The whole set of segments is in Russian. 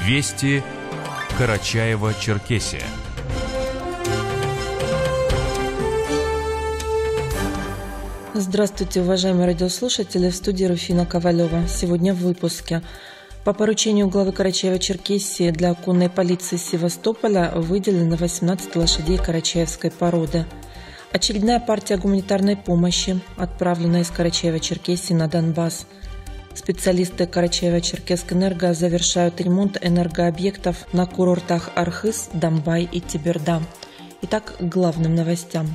Вести Карачаево-Черкесия. Здравствуйте, уважаемые радиослушатели, в студии Руфина Ковалева. Сегодня в выпуске. По поручению главы Карачаево-Черкесии для конной полиции Севастополя выделено 18 лошадей карачаевской породы. Очередная партия гуманитарной помощи отправлена из Карачаево-Черкесии на Донбасс. Специалисты Карачаево-Черкесск-Энерго завершают ремонт энергообъектов на курортах Архыз, Домбай и Теберда. Итак, к главным новостям.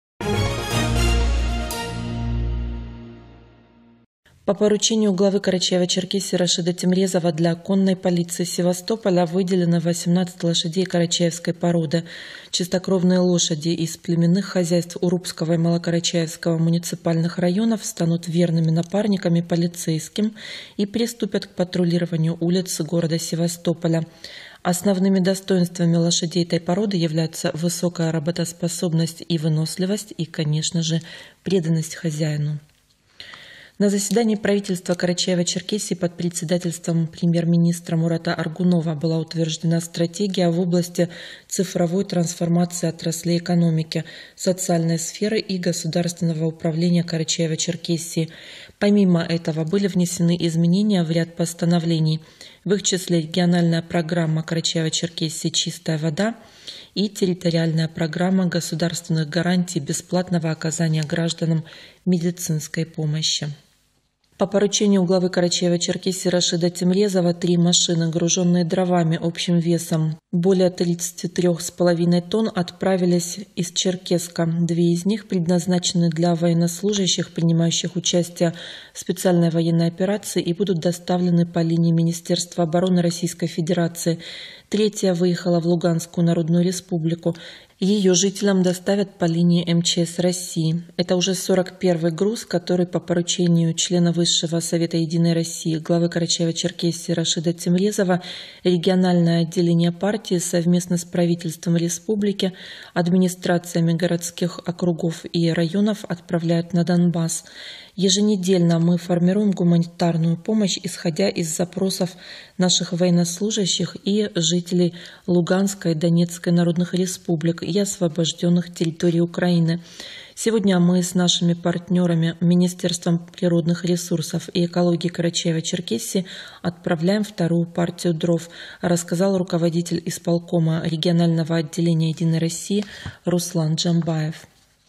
По поручению главы Карачаево-Черкесии Рашида Темрезова для конной полиции Севастополя выделено 18 лошадей карачаевской породы. Чистокровные лошади из племенных хозяйств Урупского и Малокарачаевского муниципальных районов станут верными напарниками полицейским и приступят к патрулированию улиц города Севастополя. Основными достоинствами лошадей этой породы являются высокая работоспособность и выносливость и, конечно же, преданность хозяину. На заседании правительства Карачаево-Черкесии под председательством премьер-министра Мурата Аргунова была утверждена стратегия в области цифровой трансформации отраслей экономики, социальной сферы и государственного управления Карачаево-Черкесии. Помимо этого были внесены изменения в ряд постановлений, в их числе региональная программа Карачаево-Черкесии «Чистая вода» и территориальная программа государственных гарантий бесплатного оказания гражданам медицинской помощи. По поручению главы Карачаево-Черкесии Рашида Темрезова 3 машины, груженные дровами общим весом более 33,5 тонн, отправились из Черкесска. 2 из них предназначены для военнослужащих, принимающих участие в специальной военной операции, и будут доставлены по линии Министерства обороны Российской Федерации. 3-я выехала в Луганскую Народную Республику. Ее жителям доставят по линии МЧС России. Это уже 41-й груз, который по поручению члена Высшего Совета Единой России, главы Карачаево-Черкесии Рашида Темрезова, региональное отделение партии совместно с правительством республики, администрациями городских округов и районов отправляют на Донбасс. Еженедельно мы формируем гуманитарную помощь, исходя из запросов наших военнослужащих и жителей Луганской и Донецкой народных республик и освобожденных территорий Украины. Сегодня мы с нашими партнерами Министерством природных ресурсов и экологии Карачаево-Черкесии отправляем 2-ю партию дров, рассказал руководитель исполкома регионального отделения Единой России Руслан Джамбаев.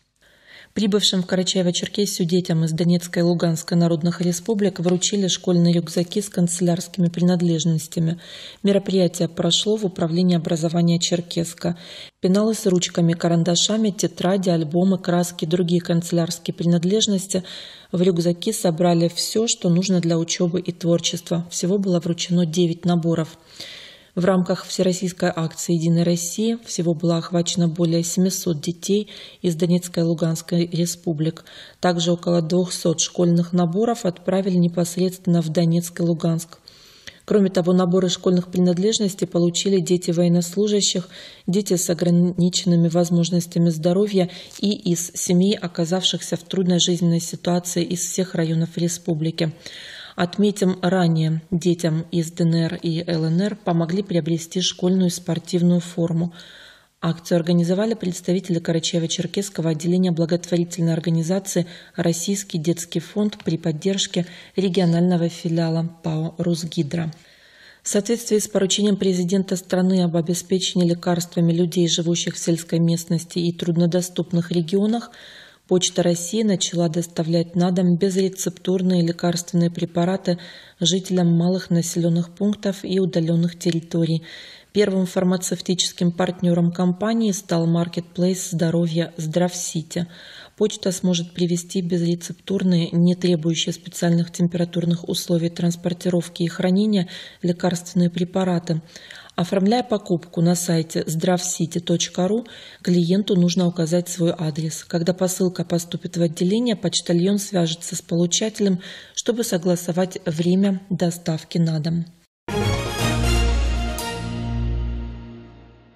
Прибывшим в Карачаево-Черкесию детям из Донецкой и Луганской народных республик вручили школьные рюкзаки с канцелярскими принадлежностями. Мероприятие прошло в управлении образования Черкесска. Пеналы с ручками, карандашами, тетради, альбомы, краски и другие канцелярские принадлежности. В рюкзаки собрали все, что нужно для учебы и творчества. Всего было вручено 9 наборов. В рамках всероссийской акции «Единой России» всего было охвачено более 700 детей из Донецкой и Луганской республик. Также около 200 школьных наборов отправили непосредственно в Донецк и Луганск. Кроме того, наборы школьных принадлежностей получили дети военнослужащих, дети с ограниченными возможностями здоровья и из семей, оказавшихся в трудной жизненной ситуации из всех районов республики. Отметим, ранее детям из ДНР и ЛНР помогли приобрести школьную спортивную форму. Акцию организовали представители Карачаево-Черкесского отделения благотворительной организации «Российский детский фонд» при поддержке регионального филиала ПАО «Русгидро». В соответствии с поручением президента страны об обеспечении лекарствами людей, живущих в сельской местности и труднодоступных регионах, Почта России начала доставлять на дом безрецептурные лекарственные препараты жителям малых населенных пунктов и удаленных территорий. Первым фармацевтическим партнером компании стал маркетплейс здоровья «Здравсити». Почта сможет привезти безрецептурные, не требующие специальных температурных условий транспортировки и хранения, лекарственные препараты. Оформляя покупку на сайте zdravcity.ru, клиенту нужно указать свой адрес. Когда посылка поступит в отделение, почтальон свяжется с получателем, чтобы согласовать время доставки на дом.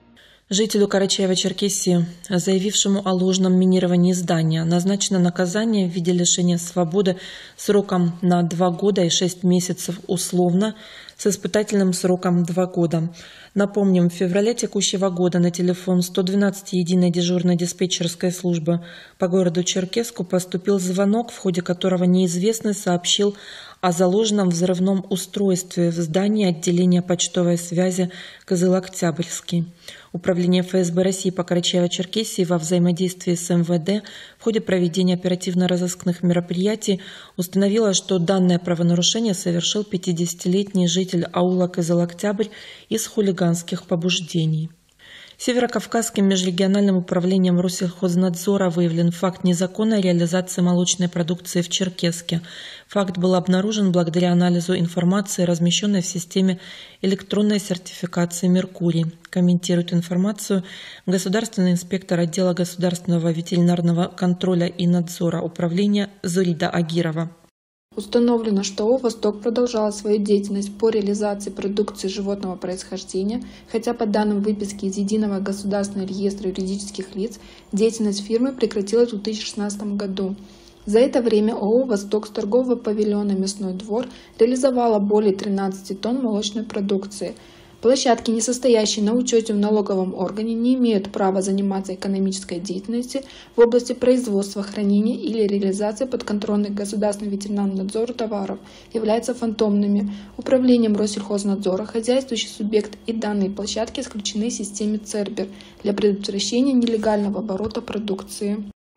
Жителю Карачаева-Черкесии, заявившему о ложном минировании здания, назначено наказание в виде лишения свободы сроком на 2 года и 6 месяцев условно с испытательным сроком 2 года. Напомним, в феврале текущего года на телефон 112 единой дежурной диспетчерской службы по городу Черкесску поступил звонок, в ходе которого неизвестный сообщил о заложенном взрывном устройстве в здании отделения почтовой связи Кызыл-Октябрьский. Управление ФСБ России по Карачаево-Черкесии во взаимодействии с МВД в ходе проведения оперативно-розыскных мероприятий установило, что данное правонарушение совершил 50-летний житель аула Кызыл-Октябрь из хулиганских побуждений. Северокавказским межрегиональным управлением Россельхознадзора выявлен факт незаконной реализации молочной продукции в Черкесске. Факт был обнаружен благодаря анализу информации, размещенной в системе электронной сертификации «Меркурий». Комментирует информацию государственный инспектор отдела государственного ветеринарного контроля и надзора управления Зурида Агирова. Установлено, что ООО «Восток» продолжала свою деятельность по реализации продукции животного происхождения, хотя по данным выписки из Единого государственного реестра юридических лиц деятельность фирмы прекратилась в 2016 году. За это время ООО «Восток» с торгового павильона «Мясной двор» реализовала более 13 тонн молочной продукции. Площадки, не состоящие на учете в налоговом органе, не имеют права заниматься экономической деятельностью в области производства, хранения или реализации подконтрольных государственному ветеринарному надзору товаров, являются фантомными. Управлением Россельхознадзора хозяйствующий субъект и данные площадки исключены в системе ЦЕРБЕР для предотвращения нелегального оборота продукции.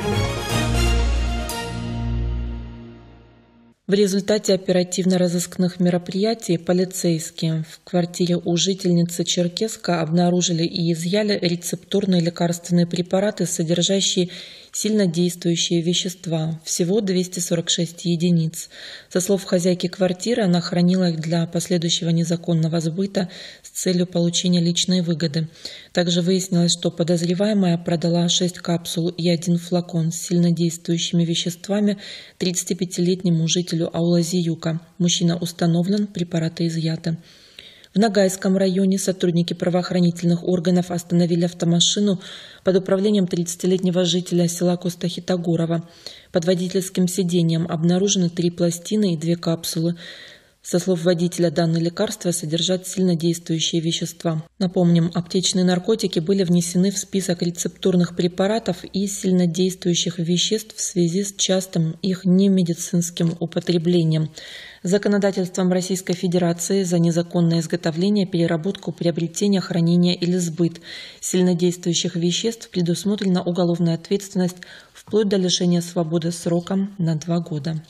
В результате оперативно-розыскных мероприятий полицейские в квартире у жительницы Черкесска обнаружили и изъяли рецептурные лекарственные препараты, содержащие сильнодействующие вещества, всего 246 единиц. Со слов хозяйки квартиры, она хранила их для последующего незаконного сбыта с целью получения личной выгоды. Также выяснилось, что подозреваемая продала 6 капсул и 1 флакон с сильнодействующими веществами 35-летнему жителю аула Зиюка. Мужчина установлен, препараты изъяты. В Ногайском районе сотрудники правоохранительных органов остановили автомашину под управлением 30-летнего жителя села Костахитогорова. Под водительским сиденьем обнаружены 3 пластины и 2 капсулы. Со слов водителя, данные лекарства содержат сильнодействующие вещества. Напомним, аптечные наркотики были внесены в список рецептурных препаратов и сильнодействующих веществ в связи с частым их немедицинским употреблением. Законодательством Российской Федерации за незаконное изготовление, переработку, приобретение, хранение или сбыт сильнодействующих веществ предусмотрена уголовная ответственность вплоть до лишения свободы сроком на 2 года.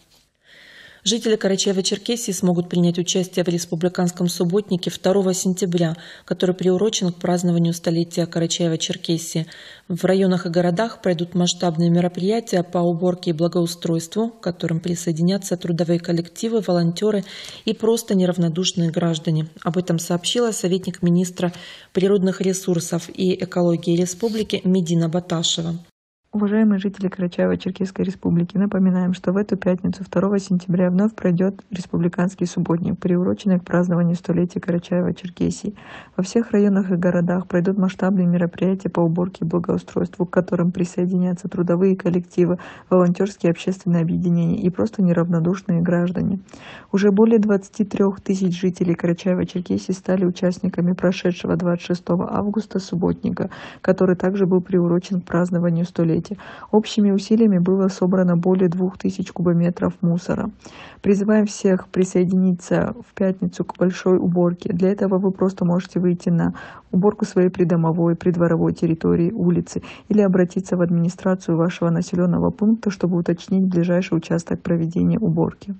Жители Карачаева-Черкесии смогут принять участие в республиканском субботнике 2 сентября, который приурочен к празднованию столетия Карачаева-Черкесии. В районах и городах пройдут масштабные мероприятия по уборке и благоустройству, к которым присоединятся трудовые коллективы, волонтеры и просто неравнодушные граждане. Об этом сообщила советник министра природных ресурсов и экологии республики Медина Баташева. Уважаемые жители Карачаево-Черкесской республики, напоминаем, что в эту пятницу, 2 сентября, вновь пройдет республиканский субботник, приуроченный к празднованию столетия Карачаева-Черкесии. Во всех районах и городах пройдут масштабные мероприятия по уборке и благоустройству, к которым присоединятся трудовые коллективы, волонтерские общественные объединения и просто неравнодушные граждане. Уже более 23 тысяч жителей Карачаева-Черкесии стали участниками прошедшего 26 августа субботника, который также был приурочен к празднованию столетия. Общими усилиями было собрано более 2000 кубометров мусора. Призываем всех присоединиться в пятницу к большой уборке. Для этого вы просто можете выйти на уборку своей придомовой, придворовой территории, улицы или обратиться в администрацию вашего населенного пункта, чтобы уточнить ближайший участок проведения уборки.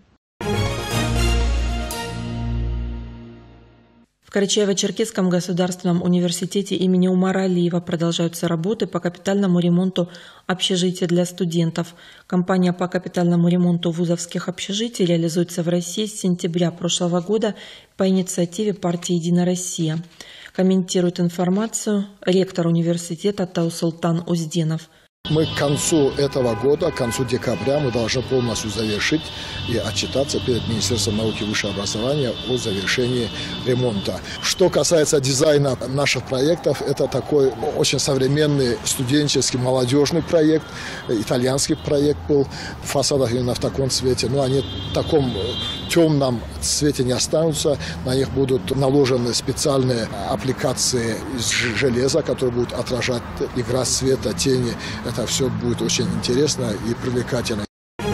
В Карачаево-Черкесском государственном университете имени Умара Алиева продолжаются работы по капитальному ремонту общежития для студентов. Кампания по капитальному ремонту вузовских общежитий реализуется в России с сентября прошлого года по инициативе партии «Единая Россия». Комментирует информацию ректор университета Таусултан Узденов. Мы к концу этого года, к концу декабря, мы должны полностью завершить и отчитаться перед Министерством науки и высшего образования о завершении ремонта. Что касается дизайна наших проектов, это такой очень современный студенческий молодежный проект. Итальянский проект был в фасадах именно в таком цвете. Но они в таком темном цвете не останутся. На них будут наложены специальные аппликации из железа, которые будут отражать игра света, тени. Это все будет очень интересно и привлекательно.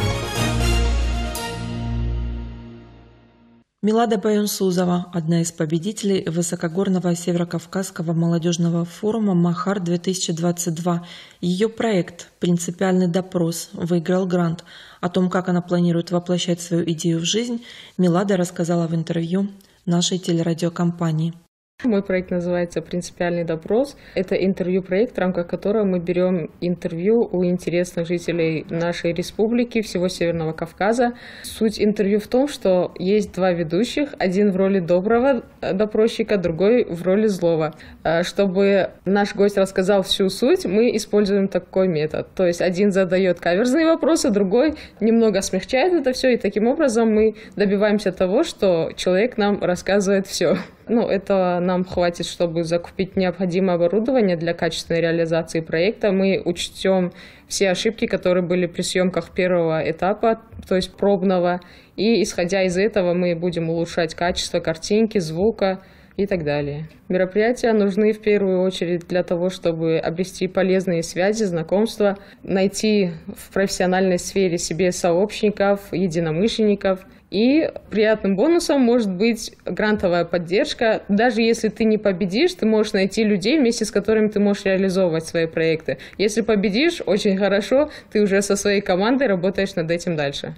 Милада Баянсузова, одна из победителей высокогорного северокавказского молодежного форума «Махар-2022». Ее проект «Принципиальный допрос» выиграл грант. О том, как она планирует воплощать свою идею в жизнь, Милада рассказала в интервью нашей телерадиокомпании. Мой проект называется «Принципиальный допрос». Это интервью-проект, в рамках которого мы берем интервью у интересных жителей нашей республики, всего Северного Кавказа. Суть интервью в том, что есть два ведущих, один в роли доброго допросчика, другой в роли злого. Чтобы наш гость рассказал всю суть, мы используем такой метод. То есть один задает каверзные вопросы, другой немного смягчает это все, и таким образом мы добиваемся того, что человек нам рассказывает все. Этого нам хватит, чтобы закупить необходимое оборудование для качественной реализации проекта. Мы учтем все ошибки, которые были при съемках первого этапа, то есть пробного. И исходя из этого мы будем улучшать качество картинки, звука и так далее. Мероприятия нужны в первую очередь для того, чтобы обрести полезные связи, знакомства, найти в профессиональной сфере себе сообщников, единомышленников. И приятным бонусом может быть грантовая поддержка. Даже если ты не победишь, ты можешь найти людей, вместе с которыми ты можешь реализовывать свои проекты. Если победишь, очень хорошо, ты уже со своей командой работаешь над этим дальше.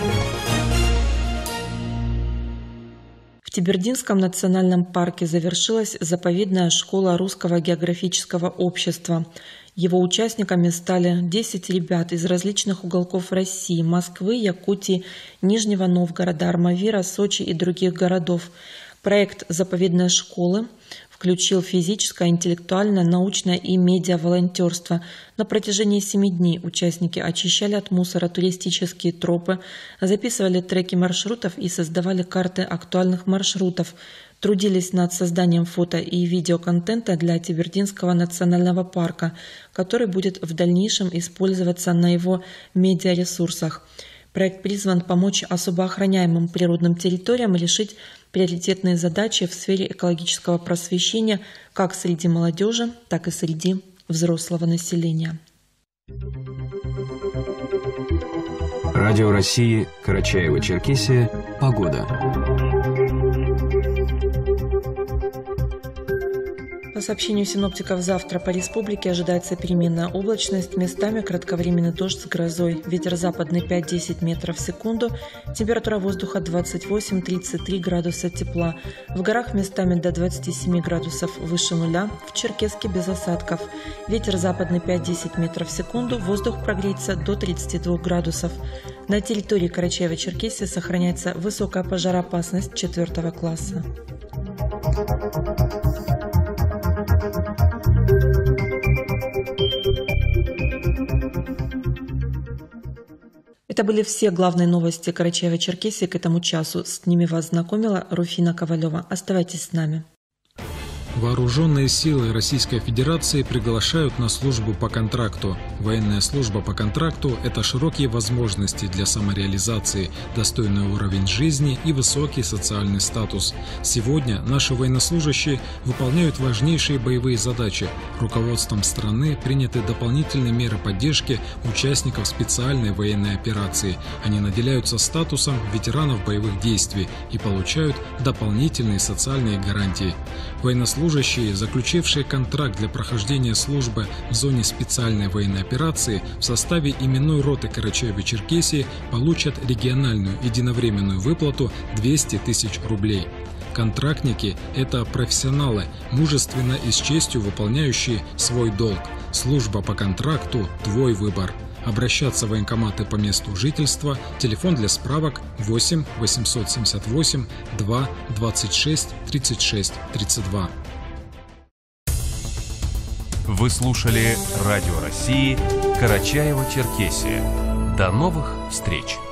В Тибердинском национальном парке завершилась заповедная школа Русского географического общества. Его участниками стали 10 ребят из различных уголков России, Москвы, Якутии, Нижнего Новгорода, Армавира, Сочи и других городов. Проект заповедной школы включил физическое, интеллектуальное, научное и медиа-волонтерство. На протяжении 7 дней участники очищали от мусора туристические тропы, записывали треки маршрутов и создавали карты актуальных маршрутов. Трудились над созданием фото- и видеоконтента для Тибердинского национального парка, который будет в дальнейшем использоваться на его медиаресурсах. Проект призван помочь особо охраняемым природным территориям решить приоритетные задачи в сфере экологического просвещения как среди молодежи, так и среди взрослого населения. Радио России, Карачаево-Черкесия. Погода. По сообщению синоптиков, завтра по республике ожидается переменная облачность, местами кратковременный дождь с грозой. Ветер западный 5-10 метров в секунду, температура воздуха 28-33 градуса тепла. В горах местами до 27 градусов выше нуля, в Черкесске без осадков. Ветер западный 5-10 метров в секунду, воздух прогреется до 32 градусов. На территории Карачаево-Черкесии сохраняется высокая пожароопасность 4 класса. Это были все главные новости Карачаево-Черкесии к этому часу. С ними вас знакомила Руфина Ковалева. Оставайтесь с нами. Вооруженные силы Российской Федерации приглашают на службу по контракту. Военная служба по контракту – это широкие возможности для самореализации, достойный уровень жизни и высокий социальный статус. Сегодня наши военнослужащие выполняют важнейшие боевые задачи. Руководством страны приняты дополнительные меры поддержки участников специальной военной операции. Они наделяются статусом ветеранов боевых действий и получают дополнительные социальные гарантии. Военнослужащие, заключившие контракт для прохождения службы в зоне специальной военной операции в составе именной роты Карачаево-Черкесии получат региональную единовременную выплату 200 тысяч рублей. Контрактники – это профессионалы, мужественно и с честью выполняющие свой долг. Служба по контракту – твой выбор. Обращаться в военкоматы по месту жительства, телефон для справок 8 878 2 26 36 32. Вы слушали Радио России Карачаево-Черкесия. До новых встреч!